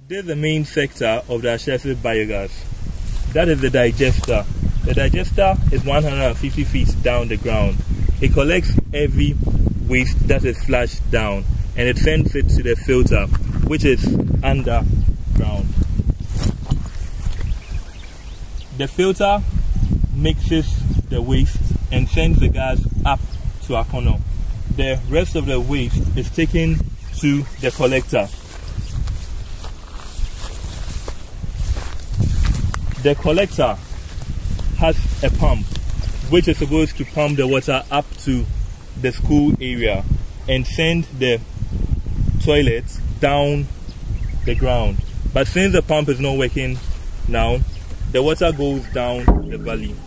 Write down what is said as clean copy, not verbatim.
This is the main sector of the Ashesi biogas. That is the digester. The digester is 150 feet down the ground. It collects every waste that is flushed down and it sends it to the filter, which is underground. The filter mixes the waste and sends the gas up to Akono. The rest of the waste is taken to the collector. The collector has a pump which is supposed to pump the water up to the school area and send the toilets down the ground. But since the pump is not working now, the water goes down the valley.